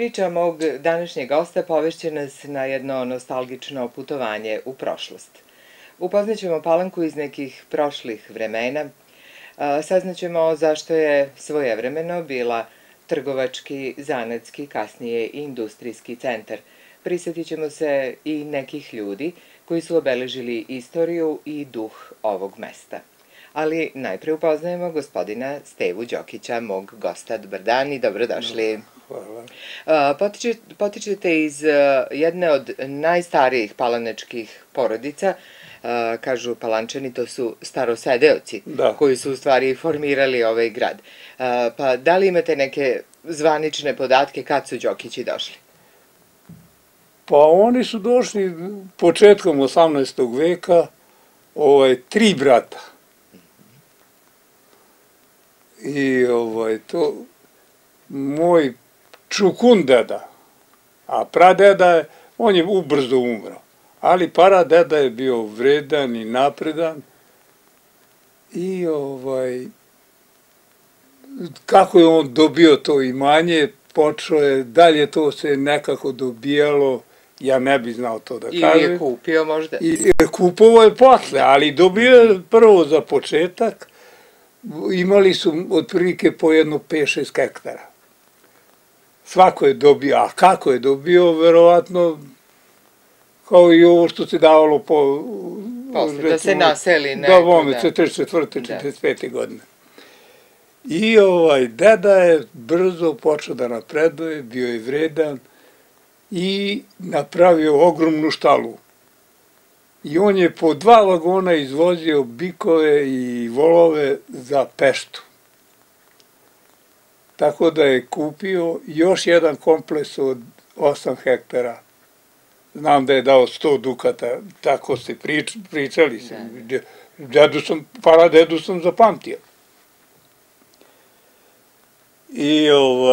Priča mog današnjeg gosta povešće nas na jedno nostalgično putovanje u prošlost. Upoznaćemo Palanku iz nekih prošlih vremena, saznaćemo zašto je svojevremeno bila trgovački, zanatski, kasnije i industrijski centar. Prisjetit ćemo se i nekih ljudi koji su obeležili istoriju i duh ovog mesta. Ali najpre upoznajemo gospodina Stevu Đokića, mog gosta. Dobar dan i dobrodošli. Hvala. Potičete iz jedne od najstarijih palanačkih porodica, kažu Palančani, to su starosedeoci koji su u stvari formirali ovaj grad. Pa da li imate neke zvanične podatke kad su Đokići došli? Pa oni su došli početkom 18. veka, tri brata. I to moj čukun deda, a pradeda, on je ubrzo umro, ali paradeda je bio vredan i napredan i kako je on dobio to imanje, počeo je, dalje to se nekako dobijalo, ja ne bi znao to da kažem. Ili je kupio možda? Kupovao je posle, ali dobio je prvo za početak, imali su otprilike po jedno 5-6 hektara. Svako je dobio, a kako je dobio, verovatno, kao i ovo što se davalo posle, da se naseli neko. Da, vome, 44. 45. godine. I deda je brzo počeo da napreduje, bio je vredan i napravio ogromnu štalu. I on je po 2 vagona izvozio bikove i volove za Peštu. Tako da je kupio još jedan kompleks od 8 hektara. Znam da je dao 100 dukata, tako se pričali. Paradedu sam zapamtio. I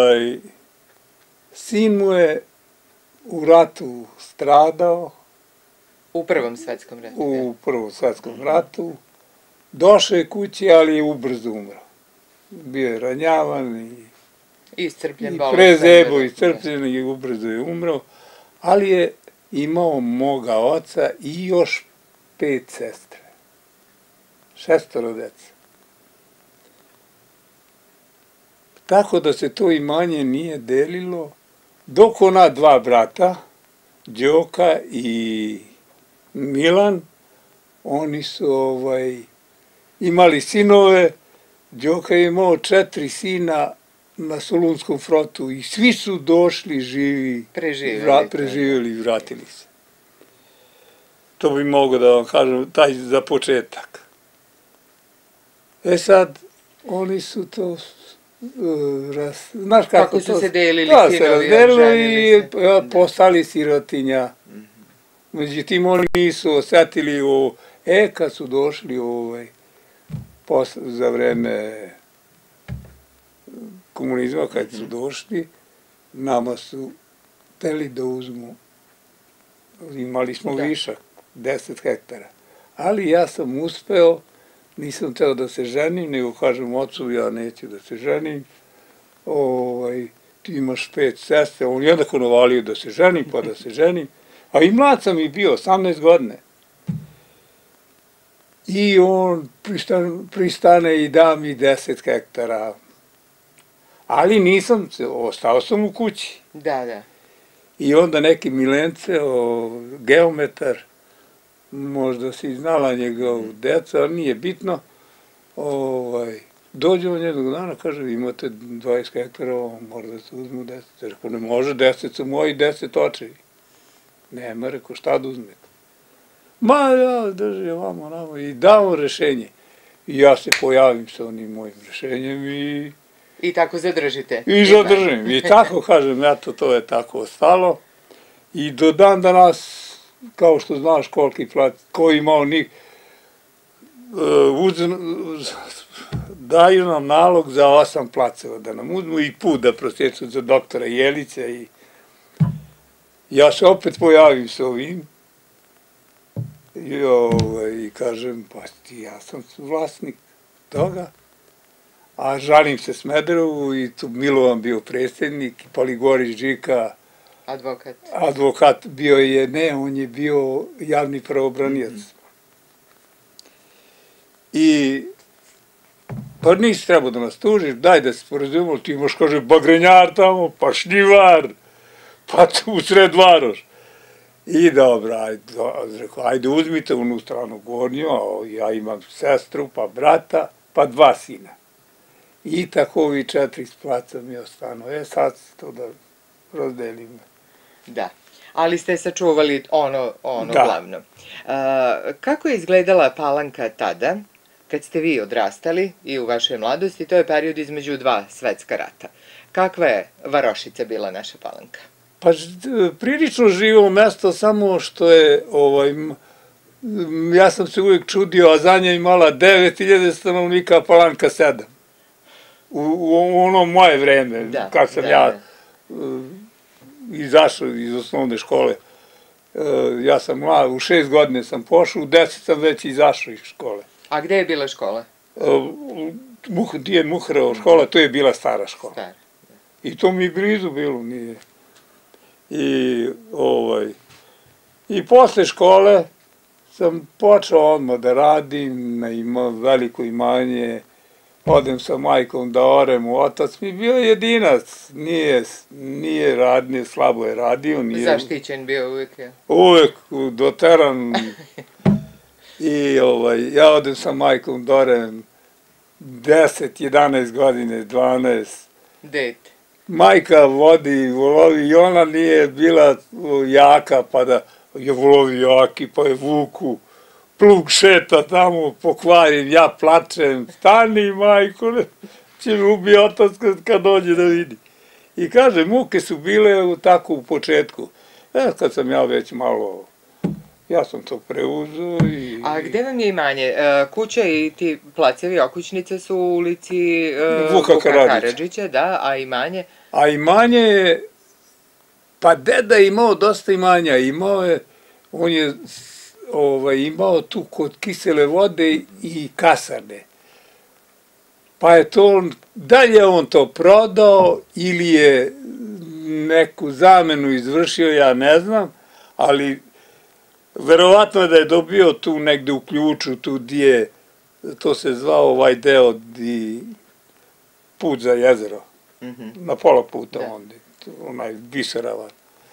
sin mu je u ratu stradao. U Prvom svetskom ratu? U Prvom svetskom ratu. Došao je kući, ali je ubrzo umro. Bio je ranjavan i prezebo, iscrpljen i ubrzo je umro, ali je imao moga oca i još 5 sestre. 6 dece. Tako da se to imanje nije delilo, dok ona 2 brata, Đoka i Milan, oni su imali sinove. Đoka je imao 4 sina na Solunskom frontu i svi su došli živi, preživjeli i vratili se. To bi mogo da vam kažem, taj za početak. Sad, oni su to, znaš kako su se delili sinovi, razdelili i postali sirotinja. Međutim, oni nisu osetili kad su došli za vreme komunizma, kad su došli, nama su hteli da uzmu, imali smo višak, 10 hektara. Ali ja sam uspeo, nisam hteo da se ženim, nego kažem ocu, ja neću da se ženim, ti imaš 5 sestre, on jednako navalio da se ženim, pa da se ženim, a i mlad sam i bio, 18 godine. I on pristane i da mi 10 hektara. Ali nisam, ostao sam u kući. Da. I onda neki Milence, geometar, možda si znala njegovu deca, ali nije bitno, dođe on jednog dana, kaže, imate 20 hektara, mora da se uzmu 10. Rekao, ne može, 10 su moji, 10 očevi. Nema, rekao, šta da uzmete? Ma, ja drži ovamo, onamo, i dao rešenje. I ja se pojavim sa onim mojim rešenjem i tako zadržite. I zadržim. I tako, kažem, eto, to je tako ostalo. I do dan danas, kao što znaš koliki plac, ko ima onih, daju nam nalog za 8 placeva da nam uzmu i put da prosječu za doktora Jelića. I ja se opet pojavim sa ovim i kažem, pa ja sam vlasnik toga, a žalim se Smederevu i tu Milovan bio predsjednik, Poligorić Žika, advokat bio je, ne, on je bio javni pravobranilac. I pa nisi trebao da nas tužiš, daj da se sporazumemo, ti imaš, kaže, bagrenjar tamo, pa šljivar, pa tu u sred Varoš. I dobro, ajde uzmite onu stranu gornju, a ja imam sestru, pa brata, pa 2 sina. I tako ovi 4 s placa mi ostanu. Sad to da razdelim. Da, ali ste sačuvali ono glavno. Kako je izgledala Palanka tada, kad ste vi odrastali i u vašoj mladosti? To je period između 2 svetska rata. Kakva je varošica bila naša Palanka? Pa prilično živo mesto, samo što je, ja sam se uvijek čudio, a za nje imala 9000 stanovnika, Palanka 7. U ono moje vreme, kako sam ja izašao iz osnovne škole. Ja sam mlad, u 6 godine sam pošao, u 10 sam već izašao iz škole. A gde je bila škola? Gdje je Muhrova škola, to je bila stara škola. I to mi je blizu bilo, nije. I posle škole sam počeo odmah da radim, imao veliko imanje, odem sa majkom da orem, otac mi je bio jedinac, nije radio, slabo je radio. Zaštićen bio uvijek? Uvijek, doteran. I ja odem sa majkom da orem 10, 11 godine, 12. Dete. Majka vodi volovi i ona nije bila jaka, pa da je volovi jaki, pa je vuku. Plug šeta tamo, pokvarim, ja plačem, stani majko, će mi ubije otac kad dođe da vidi. I kaže, muke su bile tako u početku. Kad sam ja već malo, ja sam to preuzeo i... A gde vam je imanje? Kuća i ti placevi, okućnice su u ulici Vuka Karadžića, da, a imanje? A imanje je, pa deda je imao dosta imanja, on je imao tu kod Kisele vode i kasarne. Pa je to, da li je on to prodao ili je neku zamenu izvršio, ja ne znam, ali verovatno je da je dobio tu negde u Ključu, tu gdje, to se zvao ovaj deo, put za jezero, na pola puta onda, onaj Biseravan.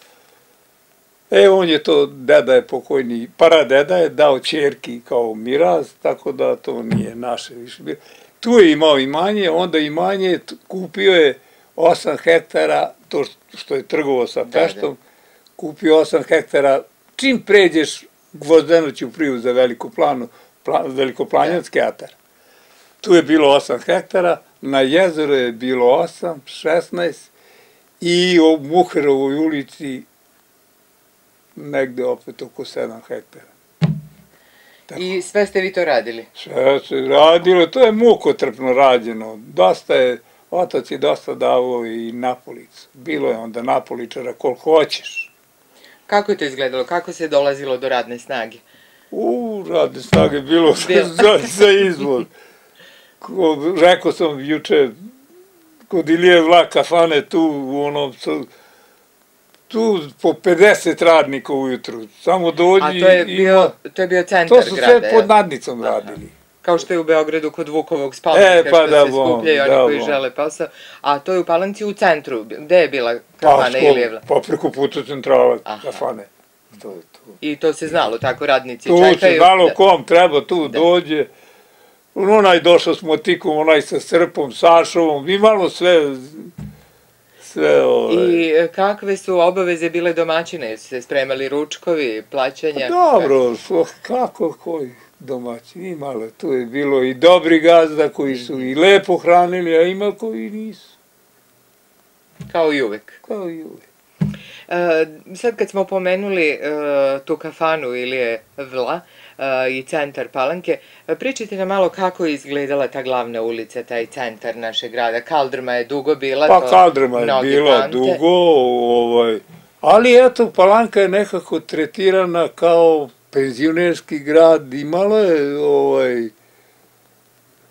On je to, deda je pokojni, paradeda je dao ćerki kao miraz, tako da to nije naše više bilo. Tu je imao imanje, onda imanje kupio je 8 hektara, to što je trgovao sa Peštom, kupio 8 hektara, čim pređeš Gvozdenu Ćupriju za Velikoplanjanski atar. Tu je bilo 8 hektara, na jezeru je bilo 8, 16 i u Muhrovoj ulici negde opet oko 7 hektara. I sve ste vi to radili? Sve se radilo, to je mukotrpno rađeno. Otac je dosta davao i napolicu. Bilo je onda napoličara koliko hoćeš. Kako je to izgledalo? Kako se dolazilo do radne snage? Radne snage je bilo za izvoz. Rekao sam juče, kod Ilije Vlak kafane tu po 50 radnika ujutru, samo dođi. A to je bio centar grada? To su sve pod nadnicom radili. Kao što je u Beogradu kod Vukovog spomenika, što se skupljaju oni koji žele posao. A to je u Palanci u centru, gde je bila kafana Ilije Vlak? Pa preko puta centrala kafane. I to se znalo, tako radnici čekaju? To se znalo kom treba tu dođe. Onaj došao s motikom, onaj sa srpom, Sašovom, imalo sve... I kakve su obaveze bile domaćine? Su se spremali ručkovi, plaćanja? Dobro, kako koji domaćini, imalo. Tu je bilo i dobri gazda koji su i lepo hranili, a ima koji nisu. Kao i uvek? Kao i uvek. Sad kad smo pomenuli tu kafanu Ilije Vla i centar Palanke, pričajte nam malo kako je izgledala ta glavna ulica, taj centar našeg grada. Kaldrma je dugo bila. Pa Kaldrma je bila dugo, ali eto, Palanka je nekako tretirana kao penzionerski grad, imalo je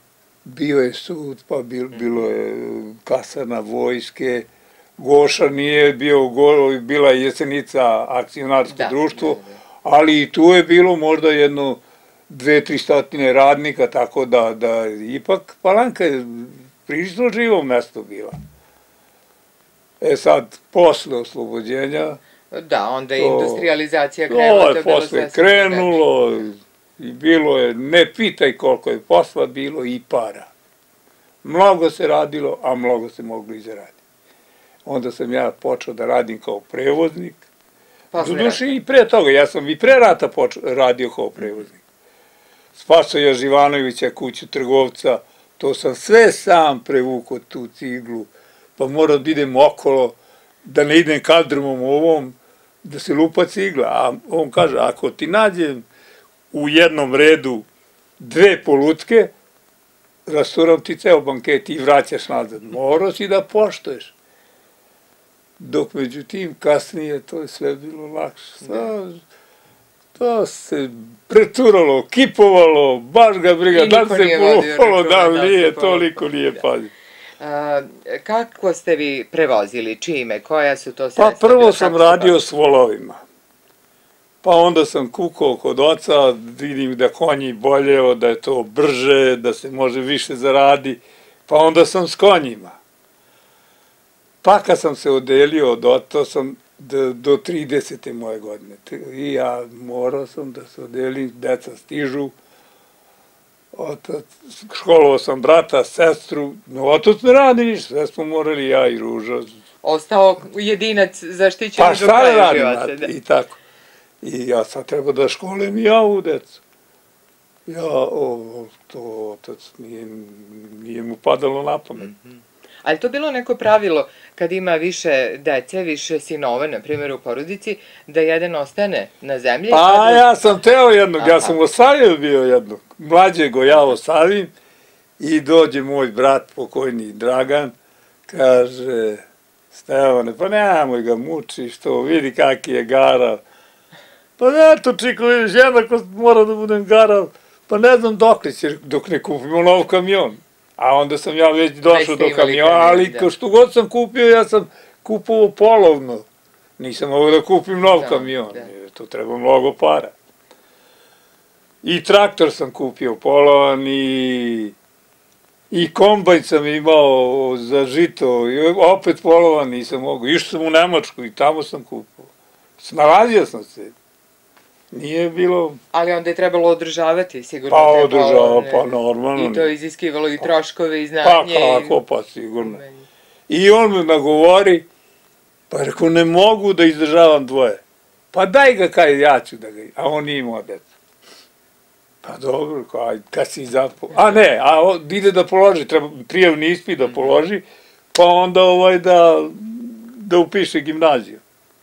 bio je sud, pa bilo je kasarna vojske, Goša nije bio, bila je Jesenica akcionarsko društvo, ali i tu je bilo možda jedno 200-300 radnika, tako da ipak Palanka je prilično živo mesto bila. E sad, posle oslobođenja... Da, onda je industrializacija krenula. Posle krenulo i bilo je, ne pitaj koliko je posla bilo i para. Mnogo se radilo, a mnogo se moglo i zaraditi. Onda sam ja počeo da radim kao prevoznik. Doduše i pre toga, ja sam i pre rata radio kao prevoznik. Spasoja Živanovića, kuću trgovca, to sam sve sam prevukao tu ciglu, pa morao da idem okolo, da ne idem kaldrmom ovom, da se lupa cigla. A on kaže, ako ti nađem u jednom redu 2 polutke, rasturam ti ceo banket i vraćaš nazad. Morao si da poštoješ. Dok međutim, kasnije to je sve bilo lakše. To se preturalo, kipovalo, baš ga briga, da se polupalo, da nije, toliko nije pazio. Kako ste vi prevozili, čime, koja su to sredstva? Pa prvo sam radio s volovima. Pa onda sam kukao kod oca, vidim da konji boljeo, da je to brže, da se može više zaradi, pa onda sam s konjima. Pa kad sam se odelio, to sam do 30. moje godine. I ja morao sam da se odelim, deca stižu, školovao sam brata, sestru, no otac ne radi ništa, sve smo morali ja i Ruža. Ostao jedinac zaštićen do kraja života. Pa šta radim, i tako. I ja sad treba da školujem i ja ovu decu. To otac nije mu padalo na pamet. Ali to bilo neko pravilo kad ima više dece, više sinova, na primjer u porodici, da jedan ostane na zemlji? Pa ja sam teo jednog, ja sam ostavio bio jednog, mlađego ja ostavim i dođe moj brat pokojni Dragan, kaže, Stevane, pa nemoj ga mučiš, to vidi kaki je garav. Pa eto, čiko, vidiš, jednako mora da budem garav, pa ne znam dok ne kupimo nov kamion. A onda sam ja već došao do kamiona, ali što god sam kupio, ja sam kupovao polovno. Nisam mogao da kupim nov kamion, to treba mnogo para. I traktor sam kupio polovan i kombajn sam imao za žito, i opet polovan nisam mogao. Išao sam u Nemačku i tamo sam kupio. Snalazio sam se. Nije bilo... Ali onda je trebalo održavati, sigurno. Pa održava, pa normalno. I to iziskivalo i troškove i znanje. Pa kako, pa sigurno. I on me nagovori, pa rekao, ne mogu da izdržavam dvoje. Pa daj ga kaj, ja ću da ga... A on nije imao deca. Pa dobro, kad si zapo... A ne, ide da položi, treba prijavni ispit da položi, pa onda da upiše gimnaziju.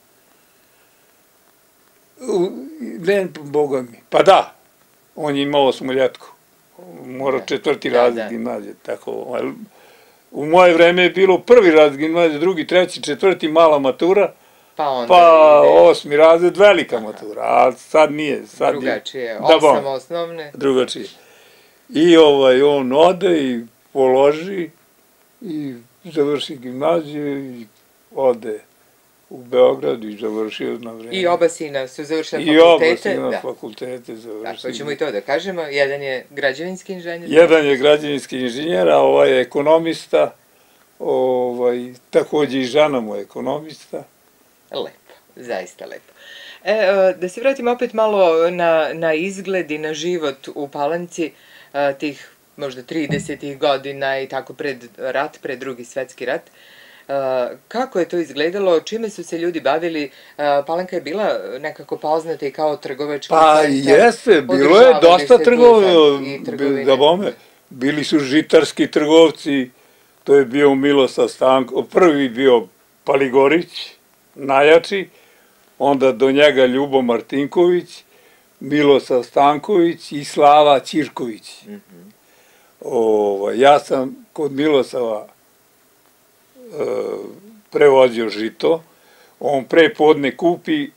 Ne, boga mi. Pa da, on je imao osmoljetku. Mora 4. razred gimnazije. U moje vreme je bilo 1. razred gimnazije, 2., 3., 4. mala matura, pa 8. razred velika matura, a sad nije. Drugačije, 8 osnovne. Drugačije. I on ode i položi i završi gimnaziju i ode u Beogradu i završio na vreme. I oba sina su završili fakultete. I oba sina fakultete završili. Tako ćemo i to da kažemo. Jedan je građevinski inženjer. Jedan je građevinski inženjer, a ovaj je ekonomista. Takođe i žena mu je ekonomista. Lepo, zaista lepo. Da se vratim opet malo na izgled i na život u Palanci tih možda 30. godina i tako pred rat, pred Drugi svetski rat. Kako je to izgledalo, čime su se ljudi bavili? Palanka je bila nekako poznata i kao trgovački centar. Pa jeste, bilo je dosta trgovine. Bili su žitarski trgovci, to je bio Milosav Stanković, prvi bio Paligorić, najjači, onda do njega Ljubo Martinković, Milosav Stanković i Slava Ćirković. Ja sam kod Milosava prevozio žito, on pre podne kupi,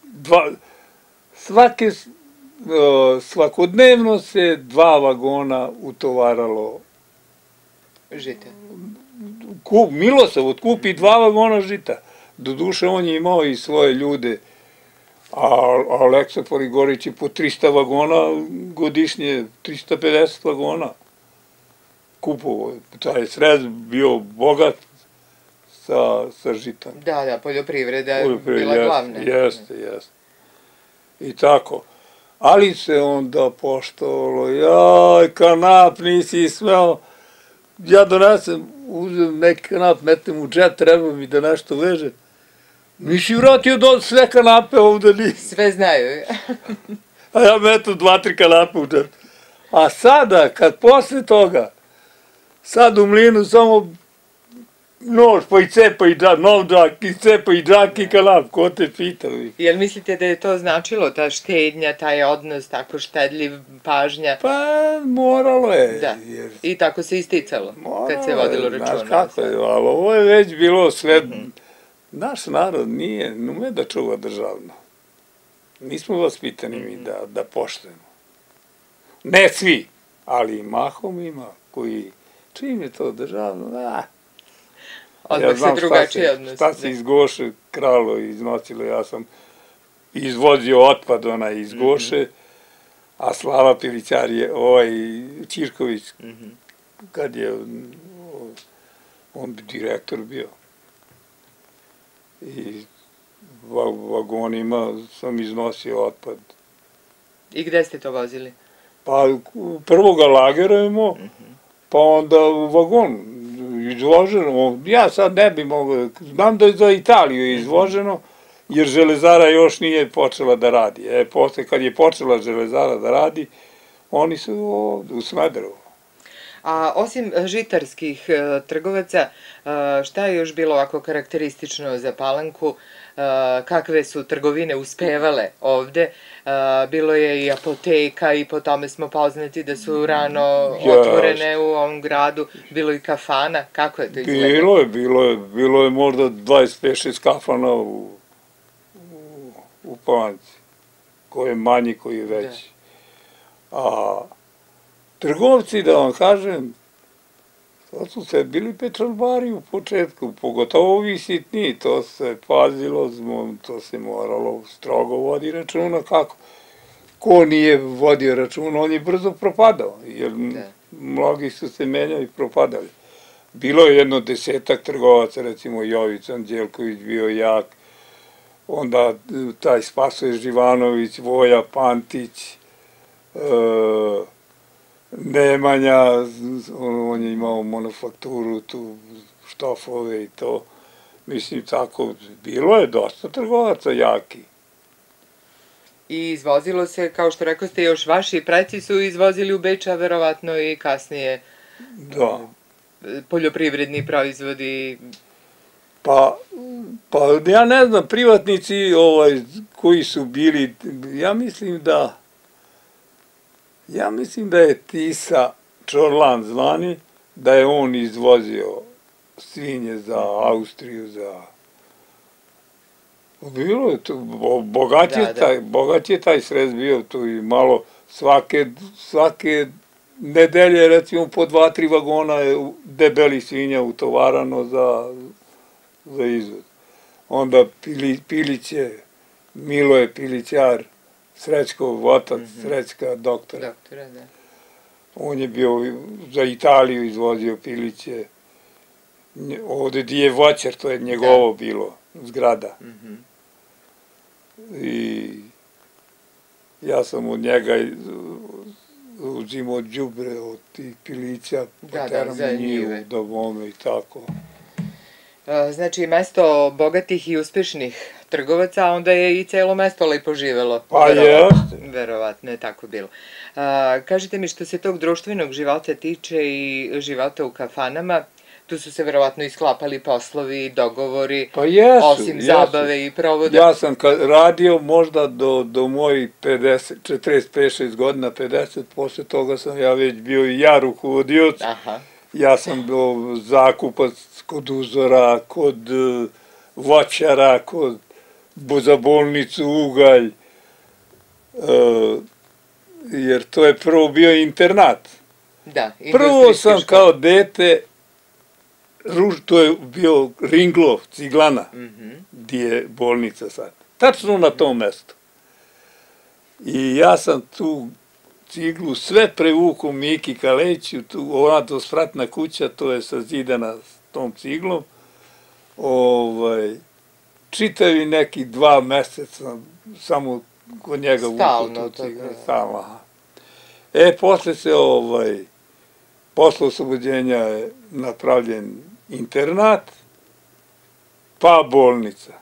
svakodnevno se 2 vagona utovaralo Žita. Milosavod kupi 2 vagona žita. Doduše, on je imao i svoje ljude, a Aleksandar Gorić je po 300 vagona godišnje, 350 vagona kupovao. Taj Srez bio bogat sa žitom. Da, poljoprivreda je bila glavna. Jeste. I tako. Ali se onda poštovalo, jaj, kanap nisi smeo. Ja donesem, uzem neki kanap, metem u džep, treba mi da nešto veže. Nisi vratio sve kanape ovde. Sve znaju. A ja metam 2-3 kanape u džep. A sada, kad posle toga, sad u mlinu samo nož, pa i cepa i džak, nov džak, i cepa i džak i kanap, ko te pita. Jel mislite da je to značilo, ta štednja, taj odnos, tako štedljiv, pažnja? Pa moralo je. Da, i tako se isticalo, kad se vodilo računa. Znaš kako je, ali ovo je već bilo sve. Naš narod nije, ume da čuva državno. Nismo vaspitani mi da poštujemo. Ne svi, ali mahom ima koji, čim je to državno, Odmah se drugačije odnosi. Šta se iz Goše kralo i iznosilo, ja sam izvozio otpad iz Goše, a Slava Pilićar je, Ćirković, kad je on direktor bio. I vagonima sam iznosio otpad. I gde ste to vozili? Pa prvo ga lagerujemo, pa onda u vagon izvoženo. Ja sad ne bi mogao, znam da je za Italiju izvoženo, jer železara još nije počela da radi. Posle kad je počela železara da radi, oni su ovde u Smederevu. A osim žitarskih trgovaca, šta je još bilo ovako karakteristično za Palanku? Kakve su trgovine uspevale ovde? Bilo je i apoteka i po tome smo poznati da su rano otvorene u ovom gradu. Bilo i kafana. Kako je to izgledalo? Bilo je možda 25-6 kafana u Palanci. Ko je manji, koji je veći. A trgovci, da vam kažem, to su sve bili pečalbari u početku, pogotovo ovi sitniji, to se pazilo, to se moralo strogo vodi računa kako. Ko nije vodio računa, on je brzo propadao, jer mnogi su se menjali i propadali. Bilo je jedno 10-ak trgovaca, recimo Jovica Anđelković bio jak, onda taj Spasoje Živanović, Voja Pantić, Nemanja, on je imao manufakturu, tu štofove i to. Mislim, tako, bilo je dosta trgovaca jaki. I izvozilo se, kao što rekao ste, još vaši preci su izvozili u Beč, a verovatno i kasnije poljoprivredni proizvodi. Pa ja ne znam, privatnici koji su bili, ja mislim da je Tisa Čorlan zvani, da je on izvozio svinje za Austriju, bilo je to, bogat je taj Srez bio tu i malo svake nedelje, recimo po 2-3 vagona je debeli svinja utovarano za izvoz. Onda Piliće, Miloje Pilićar, Srećkov otac, Srećka doktora. On je bio za Italiju izvozio piliće. Ovde gdje je voćar, to je njegovo bilo, zgrada. I ja sam od njega uzimao đubre od tih pilića, poteram njivu do bome i tako. Znači, mesto bogatih i uspešnih trgovaca, a onda je i celo mesto lepo živelo. Pa jeste. Verovatno je tako bilo. Kažite mi, što se tog društvenog života tiče i života u kafanama, tu su se verovatno isklapali poslovi, dogovori, osim zabave i provoda. Ja sam radio možda do mojih 45-6 godina, 50, posle toga sam ja već bio i ja rukovodioc. Ja sam bio zakupac kod uzora, kod voćara, za bolnicu Ugalj, jer to je prvo bio internat. Prvo sam kao dete to je bio Ringlov, Ciglana, gdje je bolnica sad. Tačno na tom mestu. I ja sam tu ciglu sve prevukao Miki Kaleću, ona to spratna kuća, to je sazidana s tom ciglom. Čitavi neki 2 meseca samo kod njega vuku tu ciglu. Stalno. Posle se, posle oslobođenja je napravljen internat, pa bolnica.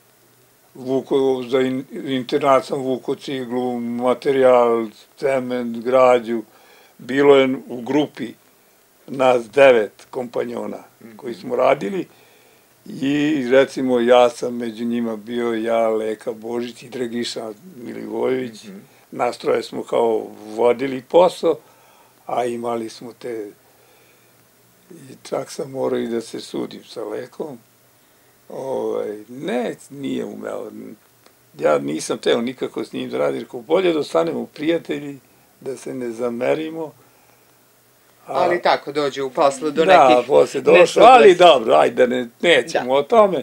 Za internat sam vukao ciglu, materijal, cement, građu. Bilo je u grupi nas 9 kompanjona koji smo radili i recimo ja sam među njima bio, ja, Leka Božić i Dragiša Milivojević. Nas troje smo kao vodili posao, a imali smo te, čak sam morao i da se sudim sa Lekom. Ne, nije umeo. Ja nisam teo nikako s njim da radim, ko bolje da ostanemo prijatelji, da se ne zamerimo. Ali tako dođe u poslu do nekih... Da, posle došlo, ali dobro, ajde, nećemo o tome.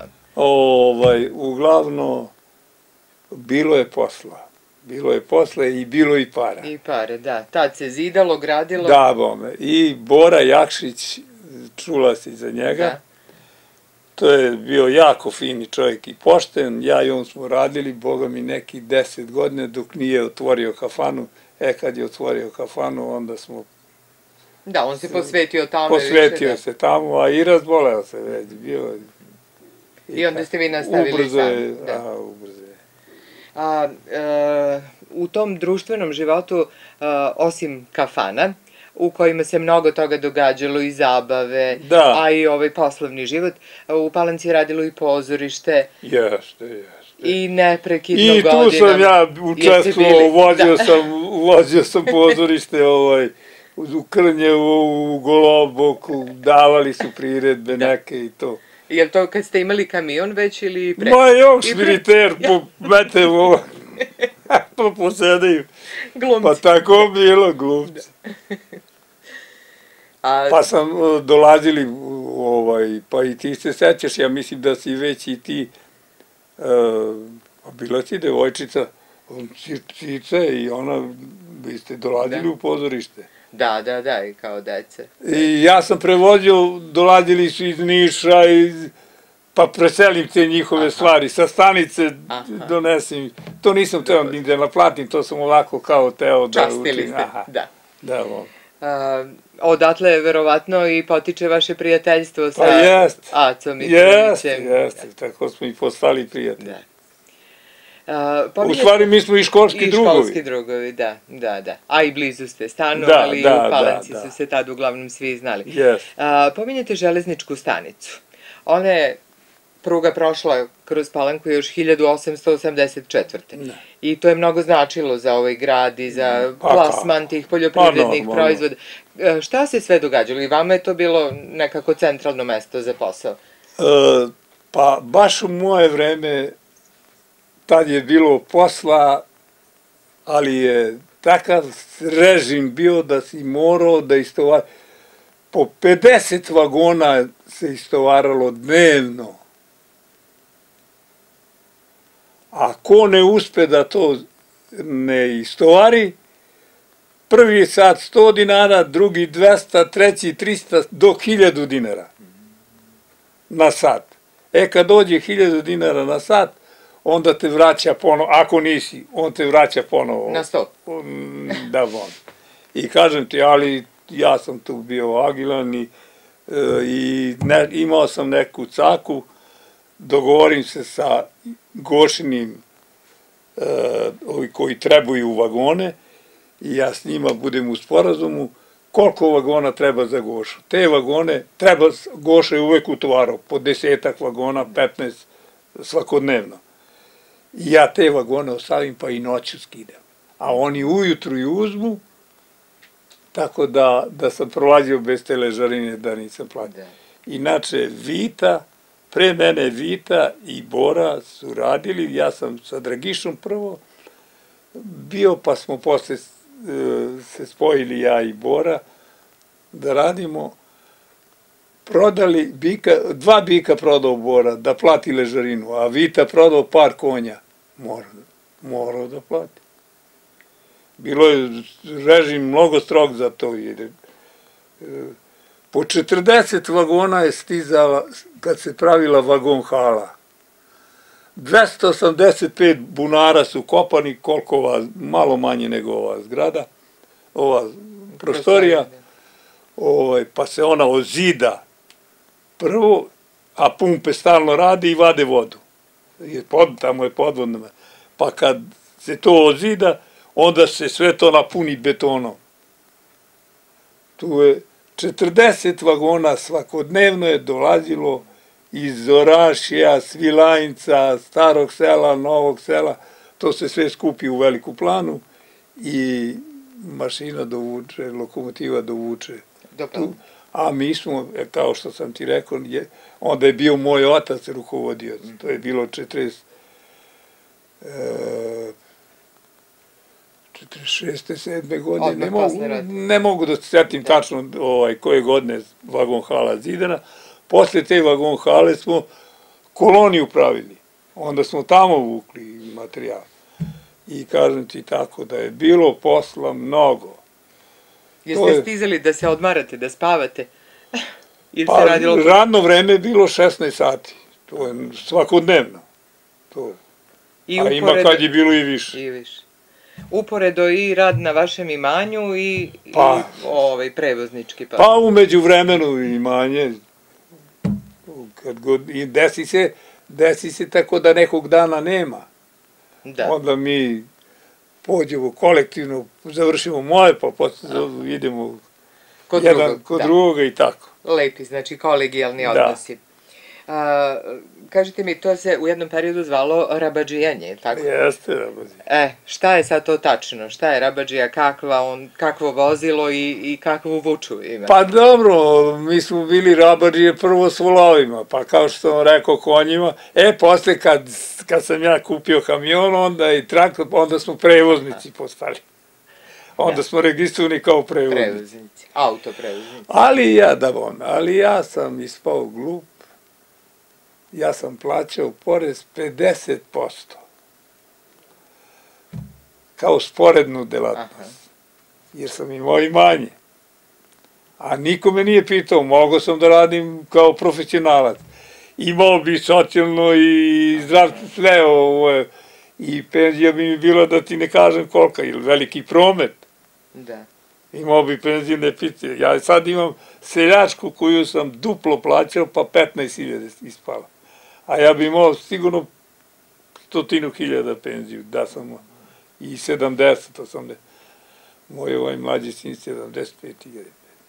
Uglavnom, bilo je posla. Bilo je posle i bilo i para. I pare, da. Tad se zidalo, gradilo. Da, bome. I Bora Jakšić, čula si za njega. To je bio jako fini čovjek i pošten. Ja i on smo radili, boga mi, neki 10 godina dok nije otvorio kafanu. Kad je otvorio kafanu, onda smo... Da, on se posvetio tamo. Posvetio se tamo, a i razboleo se već. Bio... I onda ste vi nastavili sami. Ubrzo je. U tom društvenom životu, osim kafana, u kojima se mnogo toga događalo i zabave, a i ovaj poslovni život, u Palanci je radilo i pozorište. Jeste. I neprekidno godinama. I tu sam ja učestvovao, vodio sam pozorište u Krnjevu, u Goloboku, davali su priredbe neke i to. Je li to kad ste imali kamion već ili pre? Ma još militer pomete ovo, pa posedaju. Glumci. Pa tako bilo, glumci. Pa sam dolazili, pa i ti se sećaš, ja mislim da si već i ti, bila si devojčica, Cice i ona, vi ste dolazili u pozorište. Da, i kao dece. I ja sam prevodio, dolazili su iz Niša, pa preselim te njihove stvari, sa stanice donesim. To nisam teo ni da naplatim, to sam ovako kao teo da učim. Častili ste, da. Da, odatle verovatno i potiče vaše prijateljstvo sa Acom i Krunićem. Jeste, tako smo i postali prijatelji. U stvari mi smo i školski drugovi. I školski drugovi, da. A i blizu ste stanovali, u Palanci su se tad uglavnom svi znali. Pominjete železničku stanicu. Ona je pruga prošla kroz Palanku još 1884. I to je mnogo značilo za ovaj grad i za plasman tih poljoprivrednih proizvoda. Šta se sve događalo? I vama je to bilo nekako centralno mesto za posao? Pa baš u moje vreme tad je bilo posla, ali je takav režim bio da si morao da istovar... Po 50 vagona se istovaralo dnevno. A ko ne uspe da to ne istovari, prvi sat 100 dinara, drugi 200, treći 300, do 1000 dinara na sat. Kad dođe 1000 dinara na sat, onda te vraća ponovo, ako nisi, on te vraća ponovo. Na 100. Da, on. I kažem ti, ali ja sam tu bio agilan i imao sam neku caku, dogovorim se sa Gošinim koji trebaju vagone i ja s njima budem u sporazumu koliko vagona treba za Gošu. Te vagone, Goša je uvek utovarao, po 10 vagona, 15 svakodnevno. I ja te vagone ostavim pa i noću skidam. A oni ujutru i uzmu, tako da sam prolazio bez te ležarine da nisam platio. Inače, Vita, pre mene Vita i Bora su radili, ja sam sa Dragišom prvo bio, pa smo posle se spojili ja i Bora da radimo. prodali bika, 2 bika prodao Bora da plati ležarinu, a Vita prodao par konja. Morao da plati. Bilo je režim mnogo strog za to. Po 40 vagona je stizala kad se pravila vagon hala. 285 bunara su kopani, koliko ova, malo manje nego ova zgrada, ova prostorija, pa se ona ozida prvo, a pumpe stalno rade i vade vodu. Tamo je podvodno. Pa kad se to ozida, onda se sve to napuni betonom. Tu je 40 vagona svakodnevno je dolazilo iz Orašija, Svilajnca, Starog sela, Novog sela, to se sve skupi u Veliku Planu i mašina dovuče, lokomotiva dovuče. A mi smo, kao što sam ti rekao, onda je bio moj otac rukovodioc, to je bilo 46. 7. godine, ne mogu da se sjetim tačno koje godine vagon hala zidana. Posle te vagon hale smo koloniju pravili, onda smo tamo vukli materijal. I kažem ti tako da je bilo posla mnogo. Jeste stizali da se odmarate, da spavate? Pa radno vreme je bilo 16 sati, to je svakodnevno. A ima kad je bilo i više. Uporedo i rad na vašem imanju i prevoznički. Pa umeđu vremenu imanje, desi se tako da nekog dana nema. Onda mi pođemo kolektivno, završimo moje, pa posle idemo jedan kod drugoga i tako. Lepi, znači kolegijalni odnosi. Kažite mi, to se u jednom periodu zvalo rabadžijanje, tako? Jeste rabadžija. Šta je sad to tačno? Šta je rabadžija, kakvo vozilo i kakvu vuču ima? Pa dobro, mi smo bili rabadžije prvo s volovima, pa kao što sam rekao konjima, posle kad sam ja kupio kamion, onda i traktor, onda smo prevoznici postali. Onda smo registrovani kao prevoznici. Autoprevoznici. Ali ja sam ispao glup. Ja sam plaćao porez 50%. Kao sporednu delatnost. Jer sam imao imanje. A niko me nije pitao, mogao sam da radim kao profesionalac. Imao bi socijalno i zdravstvo, sve ovo. I penzija bi mi bila da ti ne kažem kolika, ili veliki promet. Da. Imao bi penzijne pice. Ja sad imam seljačku koju sam duplo plaćao, pa 15.000 ispala. A ja bi imao sigurno 100.000 penziju, da sam i 70, 80. Moj mlađi sin 75.000.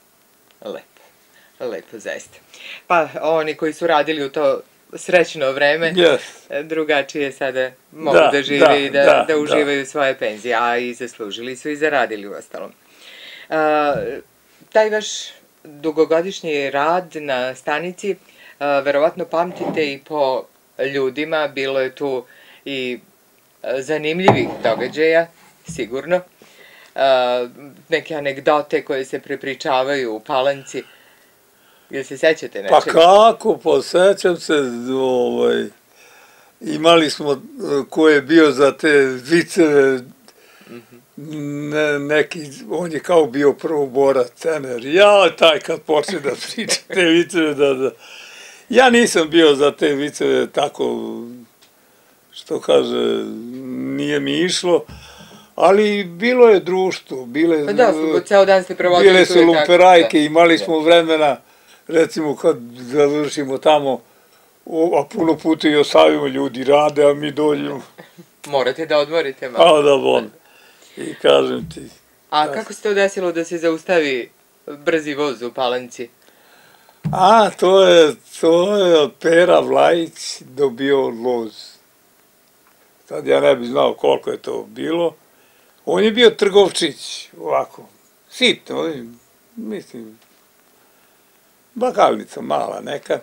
Lepo, zaista. Pa oni koji su radili u to srećno vreme, drugačije sada mogu da žive i da uživaju svoje penzije, a i zaslužili su i zaradili u ostalom. Taj vaš dugogodišnji rad na stanici verovatno pamtite i po ljudima, bilo je tu i zanimljivih događaja, sigurno. Neke anegdote koje se prepričavaju u Palanci. Jel se sećate nečega? Pa kako, pa sećam se, imali smo, ko je bio za te viceve, neki, on je kao bio prvo borac, cener, taj kad počne da priča te viceve, ja nisam bio za te viceve tako, što kaže, nije mi išlo, ali bilo je društvo, bile su lumperajke, imali smo vremena, recimo kad završimo tamo, a puno puta i ostavimo, ljudi rade, a mi dođemo. Morate da odmorite malo. A da volim. I kažem ti. A kako se to desilo da se zaustavi brzi voz u Palanci? A, to je Pera Vlajić dobio loz. Sad ja ne bi znao koliko je to bilo. On je bio trgovčić, ovako, sitno, mislim, bakalnica mala neka.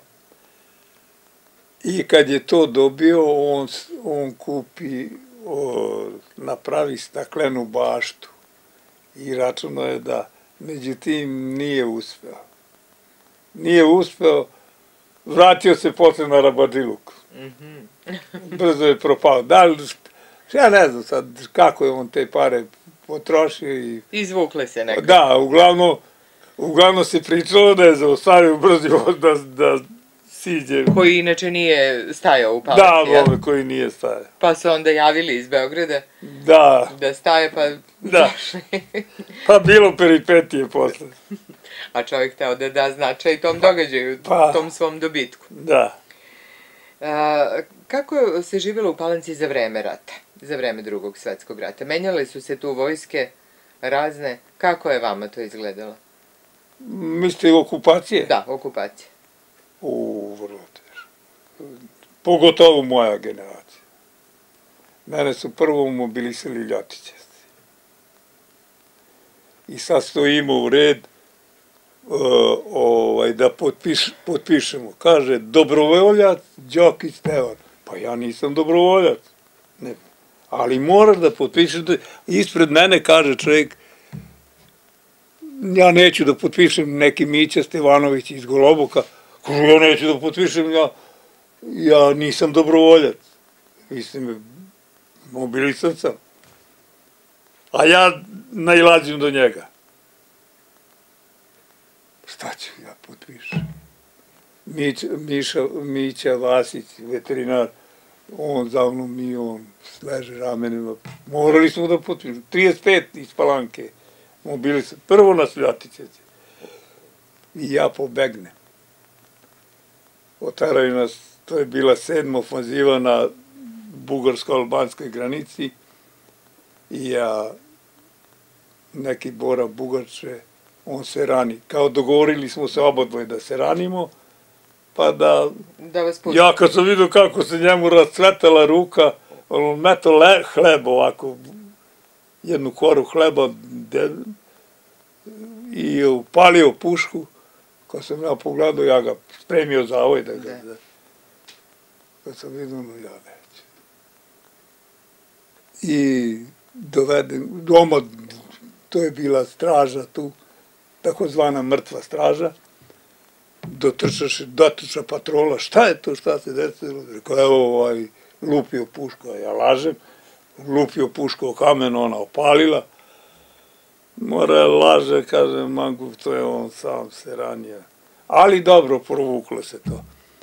I kad je to dobio, on kupi, napravi staklenu baštu. I računao je da, međutim, nije uspeo. nije uspeo, vratio se posle na Rabadžiluk. Brzo je propao. Ja ne znam sad kako je on te pare potrošio i... Izvukle se nekako. Da, uglavnom se pričalo da je zaustavio brzi voz da siđe. Koji inače nije stajao u Palanci, Da, koji nije stajao. Pa su onda javili iz Beograda da staje, pa zašli. Pa bilo peripetije posle. A čovjek hteo da da značaj tom događaju, tom svom dobitku. Da. Kako se živjelo u Palanci za vreme rata, za vreme Drugog svetskog rata? Menjale su se tu vojske razne. Kako je vama to izgledalo? Mislite okupacije? Da, okupacije. Vrlo teško. Pogotovo moja generacija. Mene su prvo mobilisali Ljotićevci. I sad stojimo u red da potpišemo. Kaže, dobrovoljac Đokić Stevan. Pa ja nisam dobrovoljac. Ali moraš da potpišeš. Ispred mene kaže čovjek, ja neću da potpišem neki Mića Stevanović iz Goloboka. Kaže, ja neću da potpišem, ja nisam dobrovoljac. Mislim, mobilisan sam. A ja nailazim do njega. Šta ću ja potpišem? Mića Vasić, veterinar, on za mnom i on sleže ramenima. Morali smo da potpišemo. 35 iz Palanke. Mobilisan. Prvo nas Ljotićevci. I ja pobegnem. Otaraju nas, to je bila 7. ofanziva na bugarsko-albanskoj granici i ja, neki Bora Bugarče, on se rani. Kao dogovorili smo se obodvoje da se ranimo, pa da... Ja kad sam vidio kako se njemu rascvetala ruka, on meto hleb ovako, jednu koru hleba i upalio pušku. Kad sam ja pogledao, ja ga spremio za ovoj da ga... Kad sam vidio, ja neću. I dovedem, doma, to je bila straža tu, takozvana mrtva straža, dotrča patrola, šta je to, šta se desilo? Rekao, evo, lupio pušku, a ja lažem, lupio pušku o kamen, ona opalila, mora laže, kaže, mangu, to je on sam se ranije. Ali dobro, provuklo se to.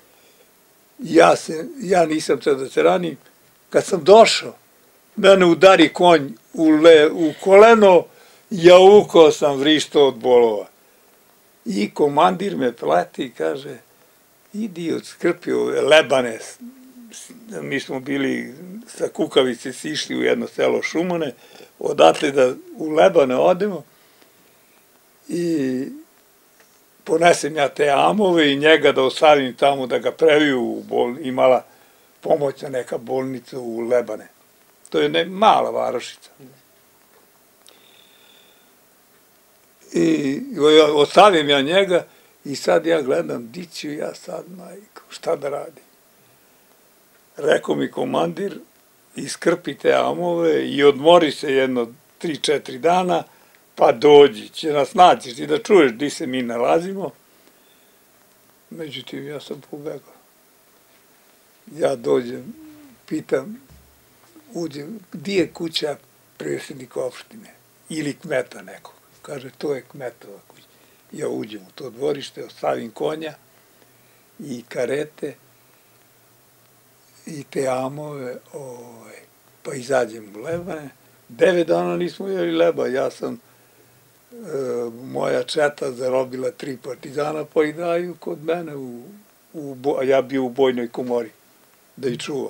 Ja nisam htio da se ranim. Kad sam došao, mene udari konj u koleno, jaukao sam vrišto od bolova. I komandir me plati i kaže, idi odskrpi ove lebane. Mi smo bili sa Kukavice sišli u jedno selo Šumane, odatle da u lebane odemo i ponesem ja te amove i njega da ostavim tamo da ga previju, imala pomoćna neka bolnica u Lebane. To je mala varošica. I ostavim ja njega i sad ja gledam, di ću ja sad, majko, šta da radim? Rekao mi komandir, iskrpi te amove i odmori se jedno 3-4 dana, pa dođi, će nas naći i da čuješ gdje se mi nalazimo. Međutim, ja sam pobegao. Ja dođem, pitam, uđem, gdje je kuća predsjednika opštine ili kmeta nekog? Kaže, to je kmetova kuća. Ja uđem u to dvorište, ostavim konja i karete i te amove, pa izađem u Lebane. 9 dana nismo jeli leba, ja sam moja četa zarobila 3 partizana, pa i daju kod mene, a ja bio u bojnoj komori, da ih čuvao.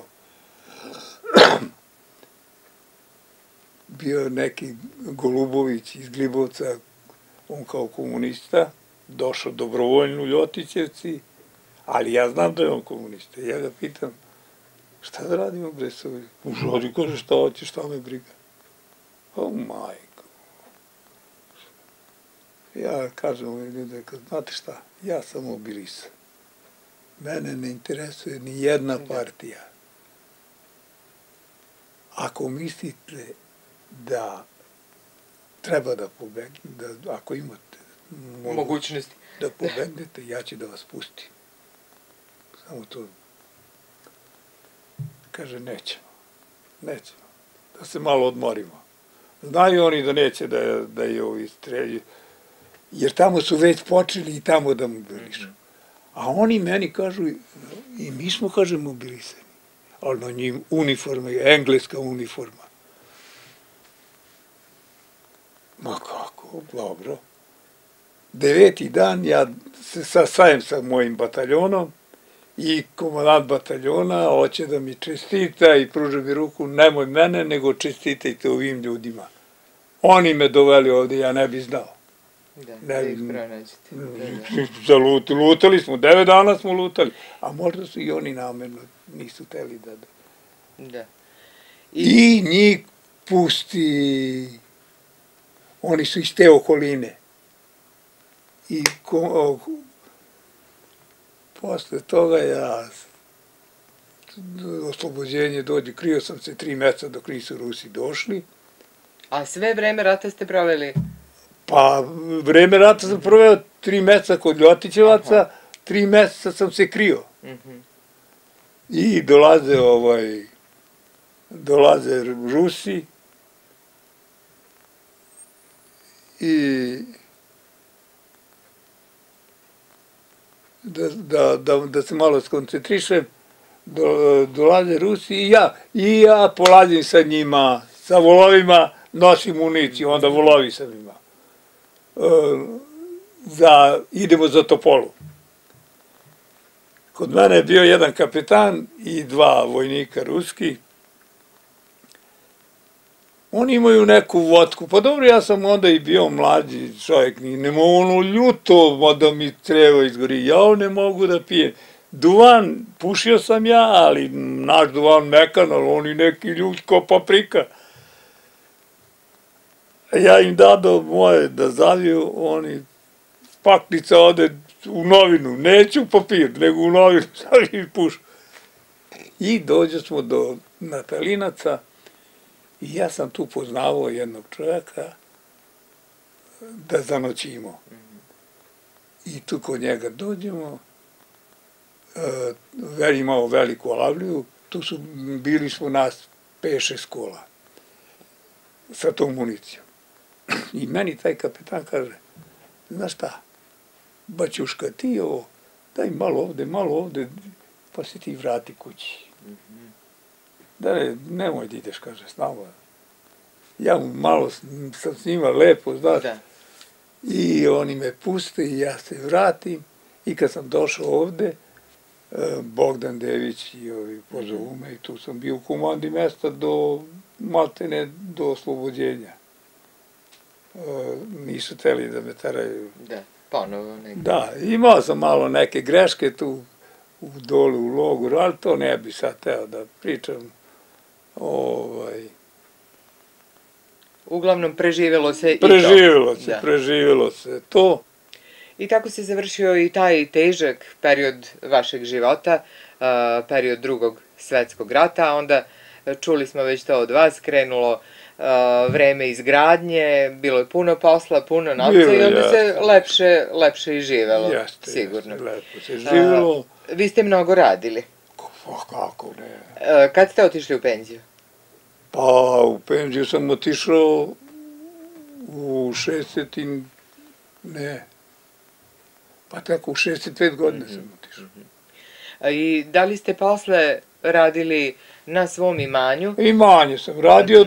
Bio je neki Golubović iz Glibovca, on kao komunista, došao dobrovoljno u Ljotićevci, ali ja znam da je on komunista. Ja ga pitam, šta da radimo bre s ovim? Užori, kaže, šta hoćeš, šta me briga? O, majko. Ja kažem ovim ljudima, znate šta, ja sam mobilisan. Mene ne interesuje ni jedna partija. Ako mislite da treba da pobegne, ako imate mogućnosti da pobednete, ja ću da vas pustim. Samo to. Kaže, nećemo. Da se malo odmorimo. Znaju oni da neće da je ovi strelju, jer tamo su već počeli i tamo da mobilišu. A oni meni kažu, i mi smo, kaže, mobilisani. Ali na njim uniforma, engleska uniforma. Ma kako, dobro. 9. dan ja se sastajem sa mojim bataljonom i komandant bataljona hoće da mi čestita i pruža mi ruku, nemoj mene, nego čestitajte ovim ljudima. Oni me doveli ovde, ja ne bi znao. da ih pronađete. Lutali smo, 9 dana smo lutali, a možda su i oni namerno nisu teli da... Da. I njih pusti, oni su iz te okoline. I posle toga ja, oslobođenje dođe, krio sam se 3 meseca dok nisu Rusi došli. A sve vreme rata ste proveli? Pa, vreme rata sam proveo 3 meseca kod Ljotićevaca, 3 meseca sam se krio. I dolaze Rusi i da se malo skoncentrišem, dolaze Rusi i ja polazim sa njima, sa volovima, nosim municiju, onda volovi sam imao. Idemo za Topolu. Kod mene je bio jedan kapetan i 2 vojnika ruski. Oni imaju neku vodku, pa dobro, ja sam onda i bio mlađi čovjek, nema ono ljuto da mi treba izgori, ja ne mogu da pijem. Duvan, pušio sam ja, ali naš duvan mekan, ali oni neki ljudi ko paprika. Ja im dado moje da zaviju, oni paknica ode u novinu, neću papir, nego u novinu zaviju i pušu. I dođe smo do Natalinaca i ja sam tu poznavao jednog čovjeka da zanoćimo. I tu kod njega dođemo, imao veliku alavliju, tu bili smo nas 5-6 kola sa tom municijom. I meni taj kapetan kaže, znaš šta, baćuška, ti ovo, daj malo ovde, pa se ti vrati kući. Da nemoj da ideš, kaže, s nama. Ja malo sam s njima lepo, znaš, i oni me puste i ja se vratim. I kad sam došao ovde, Bogdan Dević i ovi pozovu me i tu sam bio u komandi mesta maltene do oslobođenja. Nisu teli da me teraju. Da, ponovo neke. Da, imao sam malo neke greške tu dole u logoru, ali to ne bi sad teo da pričam. Uglavnom preživjelo se i to. Preživjelo se to. I tako se završio i taj težak period vašeg života, period Drugog svjetskog rata, a onda čuli smo već to od vas, krenulo vreme izgradnje, bilo je puno posla, puno novca i onda se lepše i živelo, sigurno. Jeste, lepo se živelo. Vi ste mnogo radili. Kako ne. Kad ste otišli u penziju? Pa u penziju sam otišao u 60. ne. Pa tako u 65 godine sam otišao. I da li ste posle radili na svom imanju? Imanje sam radio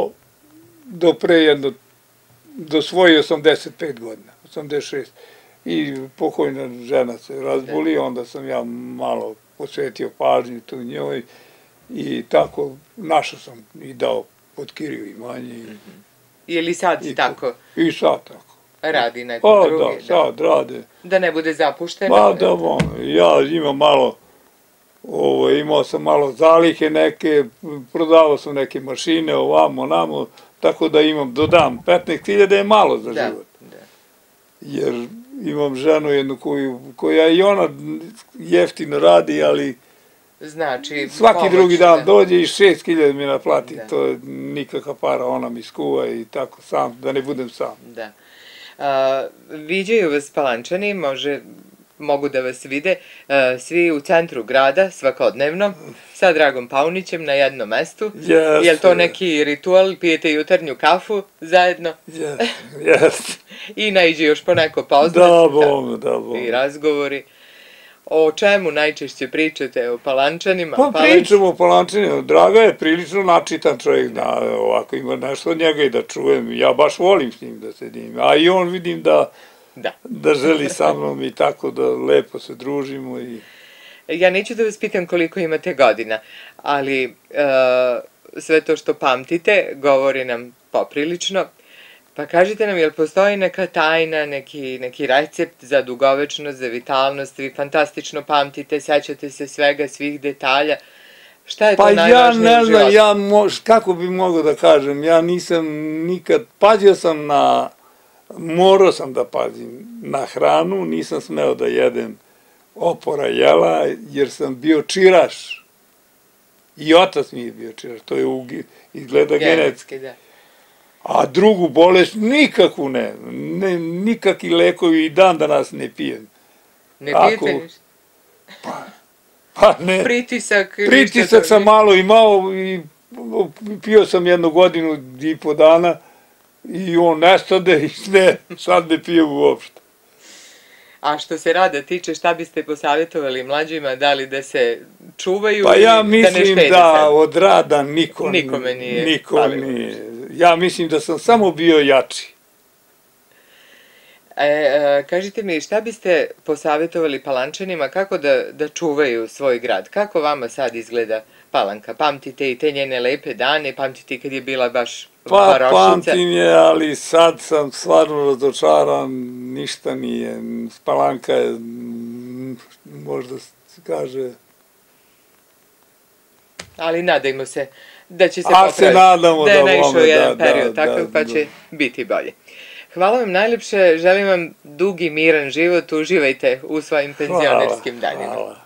do svoje 85 godina, 86. I pokojna žena se razboli, onda sam ja malo posvetio pažnju tu njoj i tako našao sam i dao pod kiriju imanje. Je li sad tako? I sad tako. Radi neko drugi? Da, sad rade. Da ne bude zapušteno? Pa da, ja imam malo, imao sam malo zalihe neke, prodavao sam neke mašine, ovamo, namo, tako da dodam 15.000 je malo za život. Jer imam ženu jednu koja i ona jeftino radi, ali svaki drugi dan dođe i 6.000 mi naplati, to je nikakva para, ona mi skuva i tako sam, da ne budem sam. Da. Viđaju vas Palančani, mogu da vas vide svi u centru grada svakodnevno sa Dragom Paunićem na jednom mestu. Je li to neki ritual? Pijete jutarnju kafu zajedno? Jeste. I naiđe još po neko poznanica. Da bom. I razgovori. O čemu najčešće pričate? O Palančanima? Pa pričamo o Palančanima. Draga je prilično načitan čovjek, ovako ima nešto od njega i da čujem. Ja baš volim s njim da sedim. A i on vidim da želi sa mnom i tako da lepo se družimo. Ja neću da vas pitam koliko imate godina, ali sve to što pamtite govori nam poprilično. Pa kažite nam, je li postoji neka tajna, neki recept za dugovečnost, za vitalnost, vi fantastično pamtite, sećate se svega, svih detalja. Šta je to najvažnije u životu? Pa ja ne znam, kako bi mogao da kažem, ja nisam nikad, morao sam da pazim na hranu, nisam smeo da jedem opora jela, jer sam bio čiraš. I otac mi je bio čiraš, to je izgleda genetski. A drugu bolest nikakvu ne, nikakvi lekovi i dan danas ne pijem. Ne pijete ništa? Pa ne. Pritisak sam malo imao i pio sam 1 godinu i po dana i on nestade i ne, sad ne pijem uopšte. A što se rada tiče, šta biste posavjetovali mlađima, da li da se čuvaju ili da ne štede? Pa ja mislim da od rada nikome nije. Ja mislim da sam samo bio jači. Kažite mi, šta biste posavjetovali Palančanima, kako da čuvaju svoj grad? Kako vama sad izgleda Palanka? Pamtite i te njene lepe dane, pamtite kad je bila baš varošica? Pa pamtim je, ali sad sam stvarno razočaran, ništa nije. Palanka je, možda se kaže... Ali nadajmo se da će se popraviti, da je naišao jedan period takav pa će biti bolje. Hvala vam najlepše, želim vam dug i miran život, uživajte u svojim penzionerskim danima.